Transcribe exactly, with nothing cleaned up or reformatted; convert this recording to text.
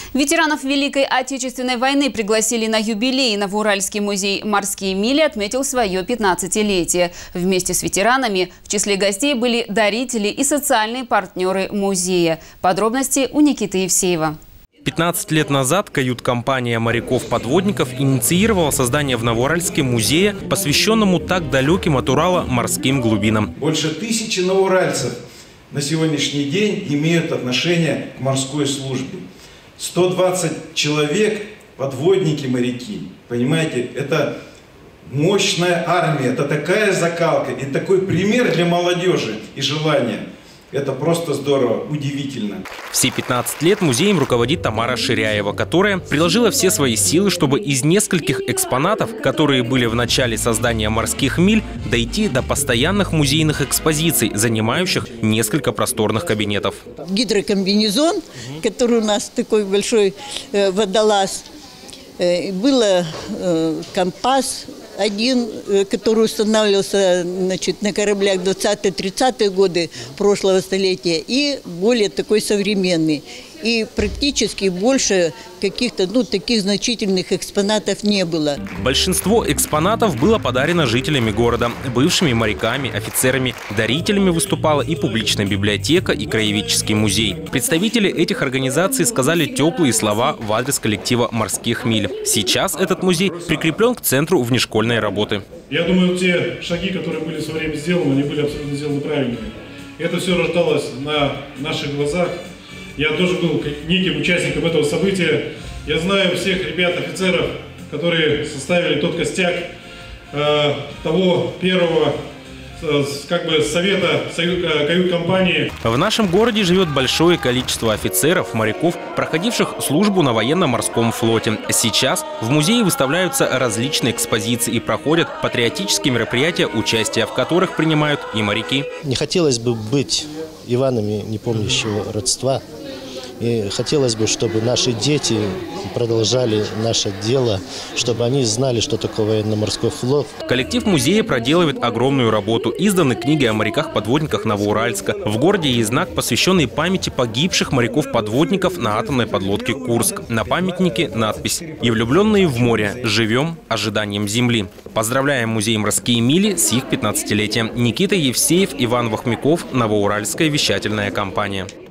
Ветеранов Великой Отечественной войны пригласили на юбилей. Новоуральский музей «Морские мили» отметил свое пятнадцатилетие. Вместе с ветеранами в числе гостей были дарители и социальные партнеры музея. Подробности у Никиты Евсеева. пятнадцать лет назад кают-компания моряков-подводников инициировала создание в Новоуральске музея, посвященному так далеким от Урала морским глубинам. Больше тысячи новоуральцев на сегодняшний день имеют отношение к морской службе. сто двадцать человек, подводники, моряки. Понимаете, это мощная армия, это такая закалка и такой пример для молодежи и желания. Это просто здорово, удивительно. Все пятнадцать лет музеем руководит Тамара Ширяева, которая приложила все свои силы, чтобы из нескольких экспонатов, которые были в начале создания «Морских миль», дойти до постоянных музейных экспозиций, занимающих несколько просторных кабинетов. Гидрокомбинезон, который у нас такой большой э, водолаз, э, было э, компас один, который устанавливался, значит, на кораблях двадцатые-тридцатые годы прошлого столетия, и более такой современный. И практически больше каких-то, ну, таких значительных экспонатов не было. Большинство экспонатов было подарено жителями города, бывшими моряками, офицерами. Дарителями выступала и публичная библиотека, и краеведческий музей. Представители этих организаций сказали теплые слова в адрес коллектива «Морских миль». Сейчас этот музей прикреплен к Центру внешкольной работы. Я думаю, те шаги, которые были в свое время сделаны, они были абсолютно сделаны правильными. Это все рождалось на наших глазах. Я тоже был неким участником этого события. Я знаю всех ребят, офицеров, которые составили тот костяк э, того первого э, как бы совета кают-компании. В нашем городе живет большое количество офицеров, моряков, проходивших службу на военно-морском флоте. Сейчас в музее выставляются различные экспозиции и проходят патриотические мероприятия, участие в которых принимают и моряки. Не хотелось бы быть Иванами, не помнящего родства. И хотелось бы, чтобы наши дети продолжали наше дело, чтобы они знали, что такое военно-морской флот. Коллектив музея проделывает огромную работу. Изданы книги о моряках-подводниках Новоуральска. В городе есть знак, посвященный памяти погибших моряков-подводников на атомной подлодке «Курск». На памятнике надпись «И влюбленные в море, живем ожиданием земли». Поздравляем музей «Морские мили» с их пятнадцатилетием. Никита Евсеев, Иван Вахмяков, Новоуральская вещательная компания.